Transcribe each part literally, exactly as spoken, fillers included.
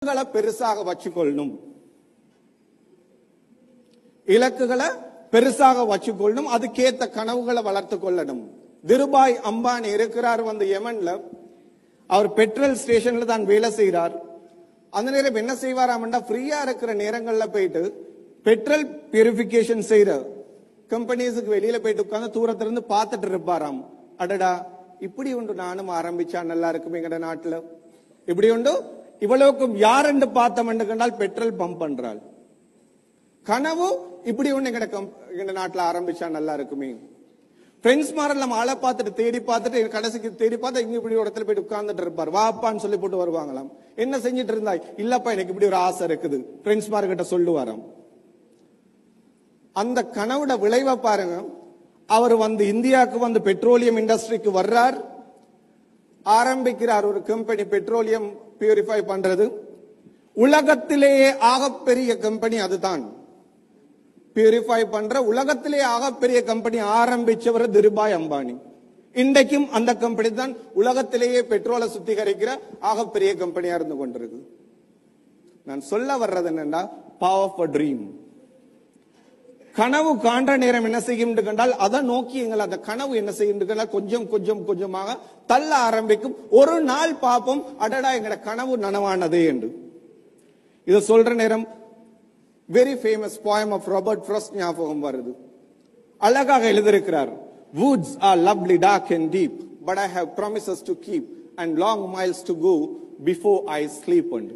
இலக்குகளை பெருசாக வச்சுக்கொள்ளணும், இலக்குகளை பெருசாக வச்சுக்கொள்ளணும், அதுக்கேத்த கனவுகளை வளர்த்து கொள்ளணும். திருபாய் அம்பானி இருக்கிறார் வந்து யமன்ல. அவர் பெட்ரோல் ஸ்டேஷன்ல தான் வேலை செய்யறார். அந்த நேரம் என்ன செய்வாராம்டா, ஃப்ரீயா இருக்கிற நேரங்கள்ல போயிட்டு பெட்ரோல் பியூரிபிகேஷன் செய்யற கம்பெனிஸுக்கு வெளியில போயிட்டு உட்கார்ந்து தூரத்துல இருந்து பார்த்துட்டு இருப்பாராம். அடடா, இப்படி உண்டு நானும் ஆரம்பிச்சா நல்லா இருக்குமே எங்கட நாட்டுல. இப்படி உண்டு இவ்வளவுக்கும் யார் என்று பார்த்தோம் கண்டால் பெட்ரோல் பம்ப் பண்றாள். கனவு இப்படி ஒண்ணு எங்கட எங்க நாட்டுல ஆரம்பிச்சா நல்லா இருக்குமே. ஃப்ரெண்ட்ஸ் மாதிரி நம்ம ஆளை பார்த்துட்டு தேடி பார்த்துட்டு கடைசிக்கு தேடி பார்த்து இங்க இப்படி ஒரு இடத்துல போயிட்டு உட்கார்ந்துட்டு இருப்பார். வாப்பான்னு சொல்லி போட்டு வருவாங்களாம். என்ன செஞ்சிட்டு இருந்தாய்? இல்லப்பா எனக்கு இப்படி ஒரு ஆசை இருக்குது. ஃப்ரெண்ட்ஸ் மாதிரி கிட்ட சொல்லுவாராம். அந்த கனவுட விளைவை பாருங்க. அவர் வந்து இந்தியாவுக்கு வந்து பெட்ரோலியம் இண்டஸ்ட்ரிக்கு வர்றார், ஆரம்பிக்கிறார் ஒரு கம்பெனி பெட்ரோலியம் பியூரிஃபை பண்றது. உலகத்திலேயே ஆகப்பெரிய கம்பெனி அதுதான். பியூரிஃபை பண்ற உலகத்திலே ஆகப்பெரிய கம்பெனி ஆரம்பிச்சவர் திருபாய் அம்பானி. இன்றைக்கும் அந்த கம்பெனி தான் உலகத்திலேயே பெட்ரோலை சுத்திகரிக்கிற ஆகப்பெரிய கம்பெனியா இருந்து கொண்டிருக்கு. நான் சொல்ல வர்றது என்னன்னா, பவர் ஆஃப் a ட்ரீம். கனவு காண்ற நேரம் என்ன செய்யும் கண்டால் அதை நோக்கி எங்களை அந்த கனவு என்ன செய்யும் கண்டால் கொஞ்சம் கொஞ்சம் கொஞ்சமாக தள்ள ஆரம்பிக்கும். ஒரு நாள் பார்ப்போம், அடடா எங்கட கனவு நனவானதே என்று. இதை சொல்ற நேரம் very famous poem of Robert Frost ஞாபகம் வருது. அழகாக எழுதியிருக்கிறார். Woods are lovely, dark and deep, but I have promises to keep and long miles to go before I sleep. And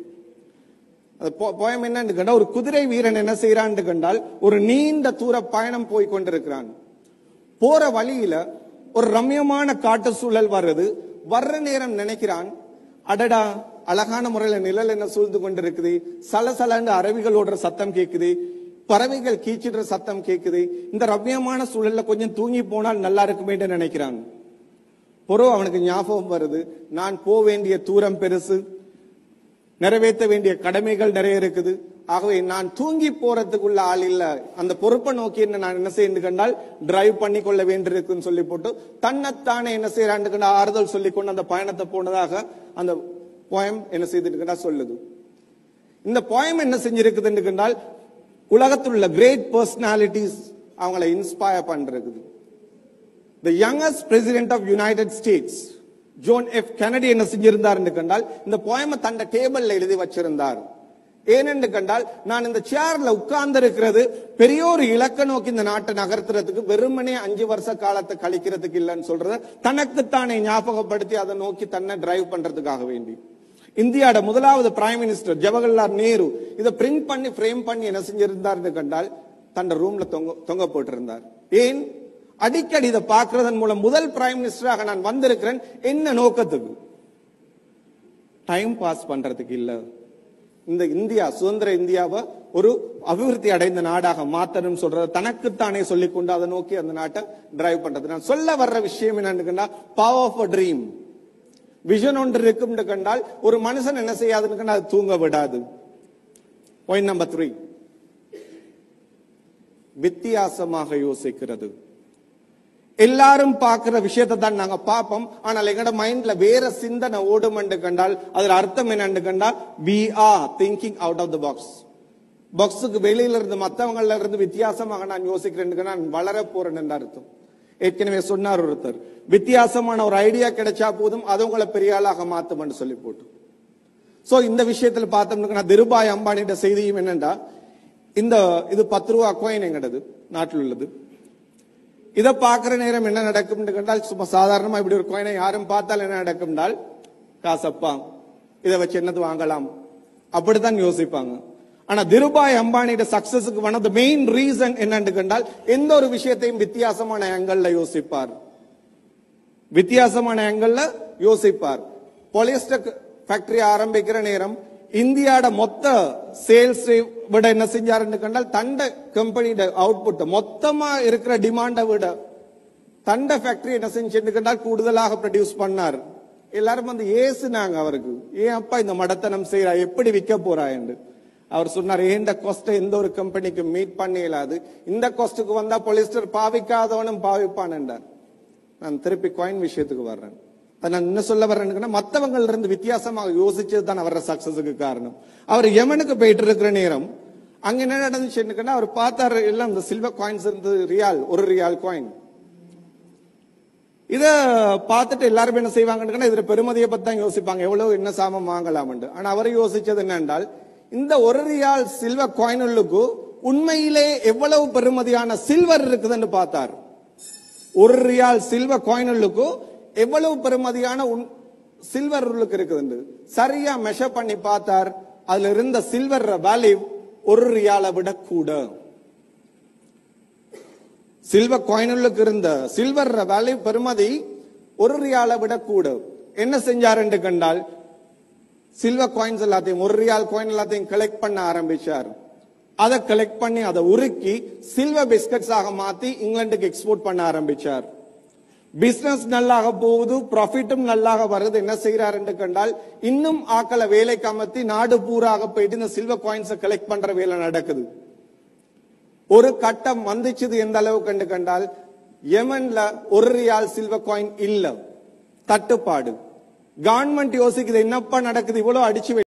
poem என்னன்னு கண்டா, ஒரு குதிரை வீரன் என்ன செய்யறான்னு கண்டால் ஒரு நீண்ட தூர பயணம் போய் கொண்டிருக்கிறான். போற வழியில ஒரு ரம்யமான காட்டு சூழல் வருது. வர்ற நேரம் நினைக்கிறான், அடடா அழகான முறையில நிழல் என்ன சூழ்ந்து கொண்டிருக்குது, சலசலன்னு அருவிகள் ஓடுற சத்தம் கேக்குது, பறவைகள் கீச்சிடுற சத்தம் கேக்குது. இந்த ரம்யமான சூழல்ல கொஞ்சம் தூங்கி போனால் நல்லா இருக்குமே நினைக்கிறான். பொறோ அவனுக்கு ஞாபகம் வருது, நான் போக வேண்டிய தூரம் பெருசு, நிறைவேற்ற வேண்டிய கடமைகள் நிறைய இருக்குது. ஆகவே நான் தூங்கி போறதுக்குள்ள ஆள் இல்ல, அந்த பொறுப்பை நோக்கி என்ன நான் என்ன செய்ய கண்டால் டிரைவ் பண்ணி கொள்ள வேண்டியிருக்குன்னு சொல்லி போட்டு தன்னைத்தானே என்ன செய்யறான்னு ஆறுதல் சொல்லி கொண்டு அந்த பயணத்தை போனதாக அந்த போயம் என்ன செய்துட்டு சொல்லுது. இந்த போயம் என்ன செஞ்சிருக்குதுன்னு கண்டால் உலகத்தில் உள்ள கிரேட் பர்சனாலிட்டிஸ் அவங்களை இன்ஸ்பயர் பண்றது. The youngest president of United States, John F Kennedy என்ன செஞ்சிருந்தார் என்று கண்டால் இந்த போயமை தண்ட டேபிள்ல எழுதி வச்சிருந்தார். ஏனென்று கண்டால், நான் இந்த சேர்ல உட்கார்ந்து இருக்கிறது பெரிய ஒரு இலக்க நோக்கி இந்த நாட்டை நகர்த்துறதுக்கு, வெறுமனே அஞ்சு வருஷ காலத்தை கழிக்கிறதுக்கு இல்லைன்னு சொல்றது தனக்குத்தானே ஞாபகப்படுத்தி அதை நோக்கி தன்னை டிரைவ் பண்றதுக்காக வேண்டி. இந்தியாவோட முதலாவது பிரைம் மினிஸ்டர் ஜவஹர்லால் நேரு இதை பிரிண்ட் பண்ணி ஃப்ரேம் பண்ணி என்ன செஞ்சிருந்தார் கண்டால் தன் ரூம்ல தொங்க தொங்க போட்டிருந்தார். ஏன்? அடிக்கடி இதை பார்க்கறதன் மூலம் முதல் பிரைம் மினிஸ்டராக நான் வந்திருக்கிறேன். என்ன நோக்கத்துக்கு? டைம் பாஸ் பண்றதுக்கு இல்ல. இந்த இந்தியா சுதந்திர இந்தியாவை ஒரு அபிவிருத்தி அடைந்த நாடாக மாத்தணும் சொல்றது தனக்குத்தானே சொல்லிக்கொண்டு அதை நோக்கி அந்த நாட்டை டிரைவ் பண்றது. நான் சொல்ல வர்ற விஷயம் என்னன்னு, power of a dream. Vision ஒன்று இருக்கும் கண்டால் ஒரு மனுஷன் என்ன செய்யாதுன்னு அது தூங்க விடாது. பாயிண்ட் நம்பர் த்ரீ, வித்தியாசமாக யோசிக்கிறது. எல்லாரும் பார்க்கிற விஷயத்தை தான் நாங்க பார்ப்போம், ஆனால் எங்கட மைண்ட்ல வேற சிந்தனை ஓடும் என்று கண்டால் அதுல அர்த்தம் என்னன்னு கண்டால் we are thinking out of the box. பாக்ஸுக்கு வெளியில இருந்து மற்றவங்கள இருந்து வித்தியாசமாக நான் யோசிக்கிறேன், நான் வளர போறேன் என்று அர்த்தம். ஏற்கனவே சொன்னார் ஒருத்தர், வித்தியாசமான ஒரு ஐடியா கிடைச்சா போதும் அது உங்களை பெரிய ஆளாக மாத்தும் என்று சொல்லி போட்டு. சோ இந்த விஷயத்துல பார்த்தோம்னா திருபாய் அம்பானியோட செய்தியும் என்னண்டா, இந்த இது பத்து ரூபா காயின் எங்கடது நாட்டில் உள்ளது. இதை பார்க்கிற நேரம் என்ன நடக்கும் கண்டால், சும்மா சாதாரணமா இப்படி ஒரு காயினை யாரும் பார்த்தால் என்ன நடக்கும், காசப்பா இதை வச்சு என்னது வாங்கலாம் அப்படித்தான் யோசிப்பாங்க. ஆனா திருபாய் அம்பானியோட சக்சஸுக்கு one of the main reason என்னன்னு கண்டால், எந்த ஒரு விஷயத்தையும் வித்தியாசமான ஆங்கிள் யோசிப்பார். வித்தியாசமான ஆங்கிள் யோசிப்பார். பாலிஸ்டர் ஃபேக்டரி ஆரம்பிக்கிற நேரம் இந்தியாவோட மொத்த சேல்ஸ் விட என்ன செஞ்சாருன்னு கண்டால், தண்ட கம்பெனியோட அவுட்புட் மொத்தமா இருக்கிற டிமாண்டை விட தண்ட ஃபேக்டரி என்ன செஞ்சு கண்டால் கூடுதலாக ப்ரொடியூஸ் பண்ணார். எல்லாரும் வந்து ஏசுனாங்க அவருக்கு, ஏன் அப்பா இந்த மடத்தனம் செய்யறா, எப்படி விற்க போறா என்று. அவர் சொன்னார், இந்த காஸ்ட்டை எந்த ஒரு கம்பெனிக்கு மீட் பண்ண இயலாது, இந்த காஸ்டுக்கு வந்தா பாலிஸ்டர் பாவிக்காதவனும் பாவிப்பான் என்றார். நான் திருப்பி காயின் விஷயத்துக்கு வர்றேன். நான் என்ன சொல்ல வரேன்னு மத்தவங்கள்ல இருந்து வித்தியாசமாக யோசிச்சது தான் அவரோட சக்சஸுக்கு காரணம். அவர் யமனுக்கு போயிட்டு இருக்கிற நேரம் அங்க என்ன நடந்துச்சுன்னு அவர் பார்த்தாரு, எல்லாம் இந்த சில்வர் காயின்ஸ் இருந்து ரியால், ஒரு ரியால் காயின். இத பார்த்துட்டு எல்லாரும் என்ன செய்வாங்கன்னு இதுல பெருமதியை பத்தி தான் யோசிப்பாங்க, எவ்வளவு என்ன சாமம் வாங்கலாம். ஆனா அவர் யோசிச்சது என்னென்றால், இந்த ஒரு ரியால் சில்வர் காயினுக்கு உண்மையிலே எவ்வளவு பெருமதியான சில்வர் இருக்குதுன்னு பார்த்தார். ஒரு ரியால் சில்வர் காயினுக்கு எவ்வளவு பெருமதியான சில்வர் இருக்குது சரியா மெஷர் பண்ணி பார்த்தார். அதுல இருந்த சில்வர் வேல்யூ ஒரு ரியாலை விட கூட. சில்வர் காயினுக்கு இருந்த சில்வர் வேல்யூ பெருமதி ஒரு ரியாலை விட கூட. என்ன செஞ்சாருன்னு கண்டால், சில்வர் காயின்ஸ் எல்லாத்தையும், ஒரு ரியால் காயின் எல்லாத்தையும் கலெக்ட் பண்ண ஆரம்பிச்சார். அதை கலெக்ட் பண்ணி அதை உருக்கி சில்வர் பிஸ்கட்ஸ் ஆக மாத்தி இங்கிலாந்துக்கு எக்ஸ்போர்ட் பண்ண ஆரம்பிச்சார். பிசினஸ் நல்லாக போகுது, ப்ராஃபிட்டும் நல்லாக வருது. என்ன செய்யறாரு என்று கண்டால், இன்னும் ஆக்களை வேலைக்கு அமர்த்தி நாடு பூராக போயிட்டு இந்த சில்வர் காயின்ஸை கலெக்ட் பண்ற வேலை நடக்குது. ஒரு கட்டம் வந்துச்சுது எந்த அளவுக்கு கண்டு கண்டால், யமன்ல ஒரு ரியால் சில்வர் காயின் இல்ல, தட்டுப்பாடு. கவர்மெண்ட் யோசிக்குது, என்னப்பா நடக்குது, இவ்வளவு அடிச்சு